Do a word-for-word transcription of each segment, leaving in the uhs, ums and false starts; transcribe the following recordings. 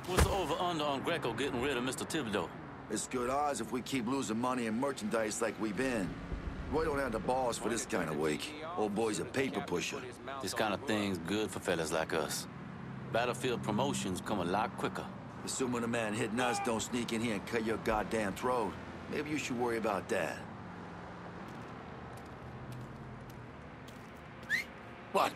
What's the over-under on Greco getting rid of Mister Thibodeau? It's good odds if we keep losing money and merchandise like we've been. Roy don't have the balls for this kind of week. Old boy's a paper pusher. This kind of thing's good for fellas like us. Battlefield promotions come a lot quicker. Assuming a man hitting us don't sneak in here and cut your goddamn throat, maybe you should worry about that. What?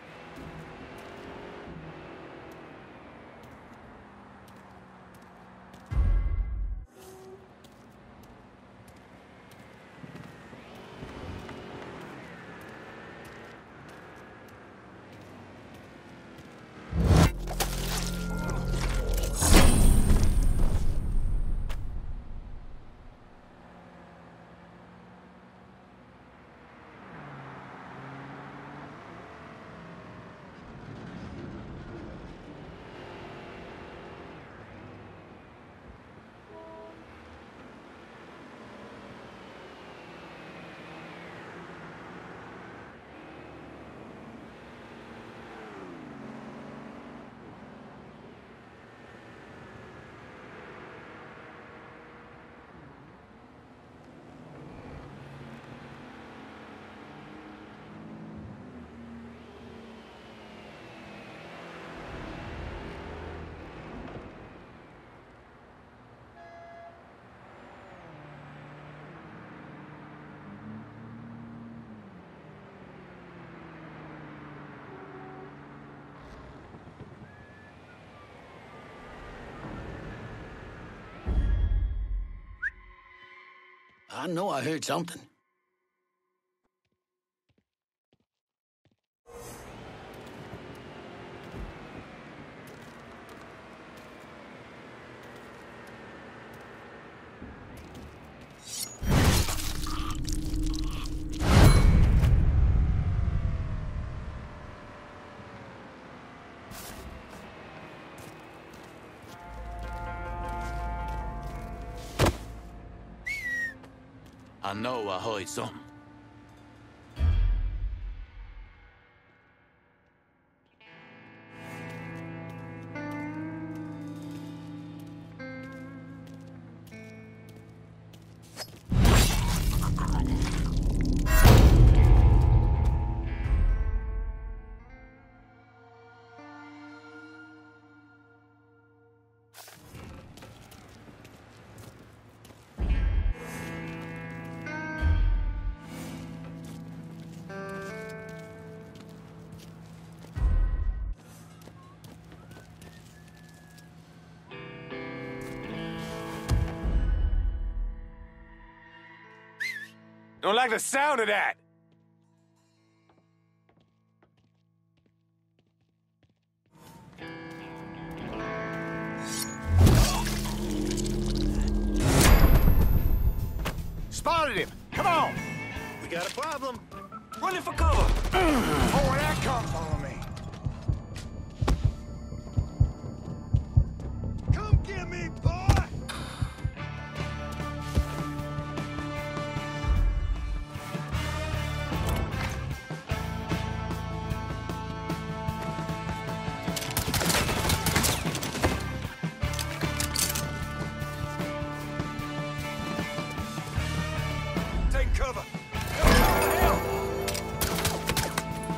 I know I heard something. I know I heard something. Don't like the sound of that! Spotted him! Come on! We got a problem. Running for cover! Oh, where that come? Follow me. Come get me, boy! Take cover.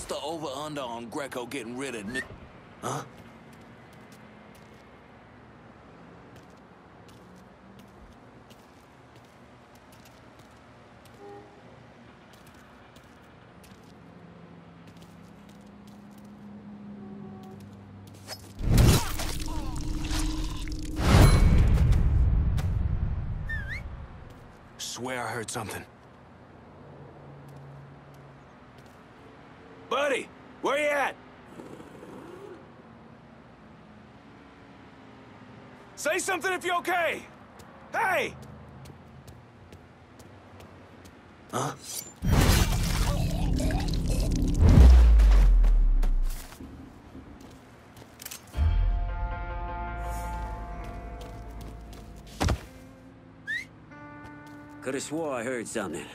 What's the over-under on Greco getting rid of... Huh? Swear I heard something. Buddy, where you at? Say something if you're okay. Hey! Huh? Could've swore I heard something.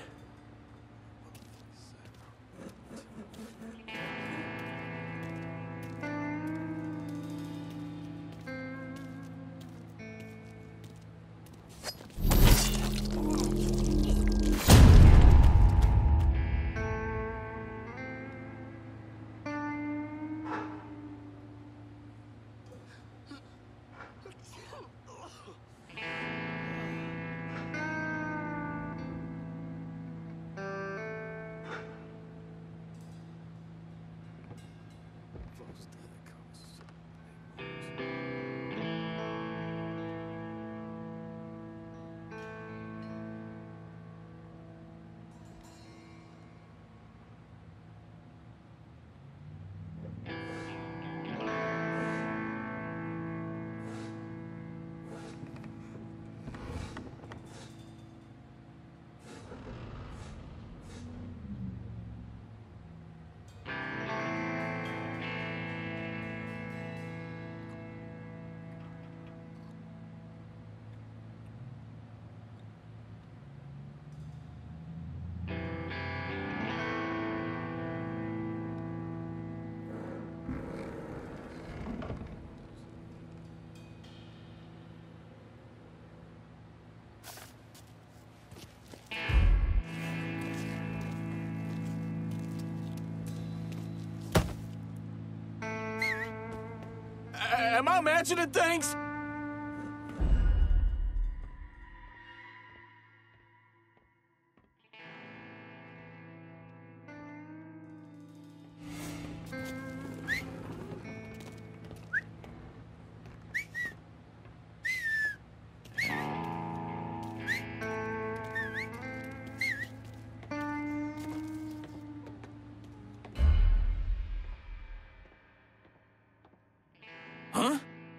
Am I imagining things? Huh?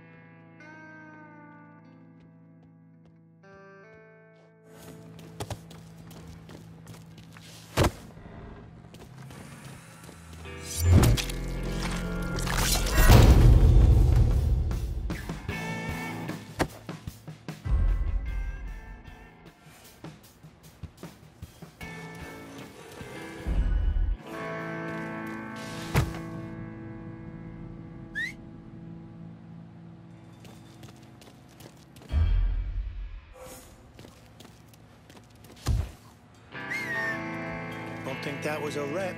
Don't think that was a rep.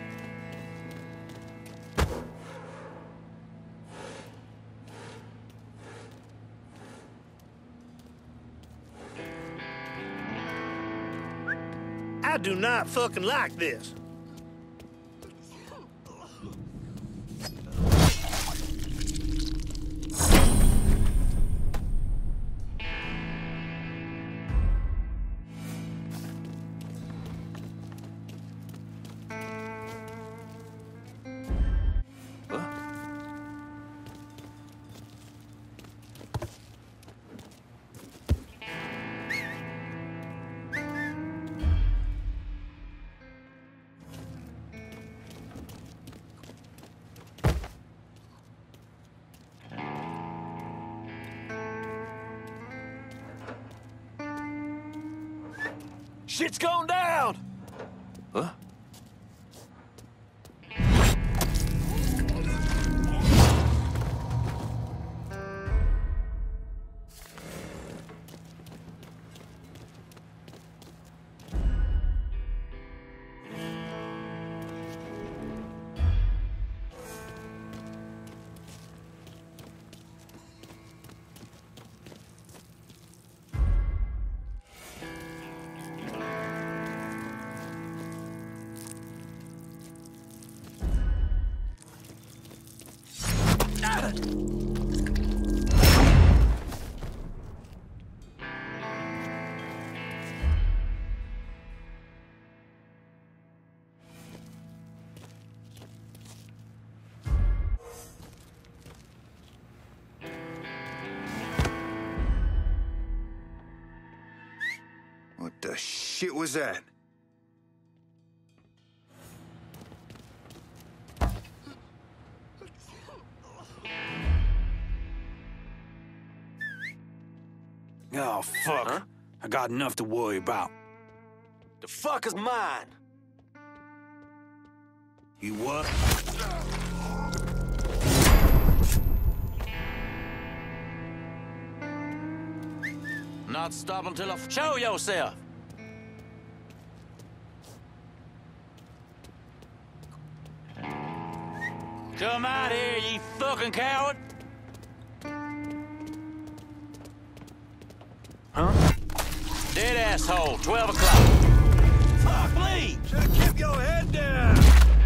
I do not fucking like this. Shit's going down! Huh? What? What the shit was that? Oh, fuck. Huh? I got enough to worry about. The fuck is mine? You what? Not stop until I... Show yourself! Come out here, you fucking coward! Huh? Dead asshole, twelve o'clock. Fuck, please! Should've kept your head down!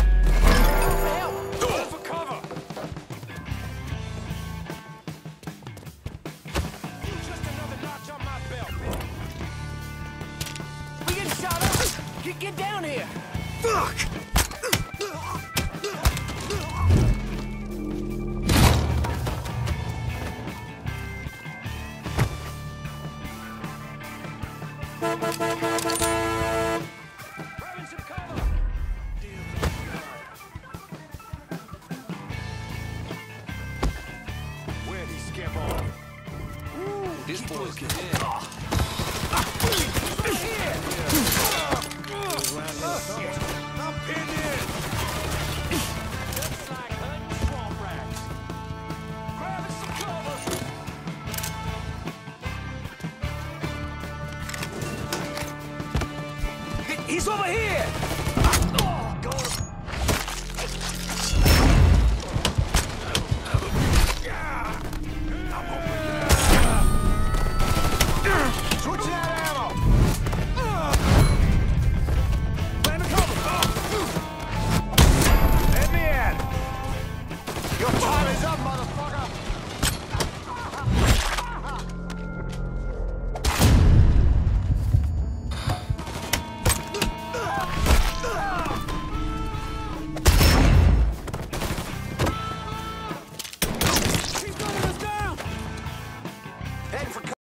Go for cover! Just another notch on my belt. We getting shot up! Get, get down here! Fuck! Grabbing some cover! Where'd he skip off? This boy's dead. I'm pinned in! Just like hunting swamp rats. Grabbing some cover! He- He's over here!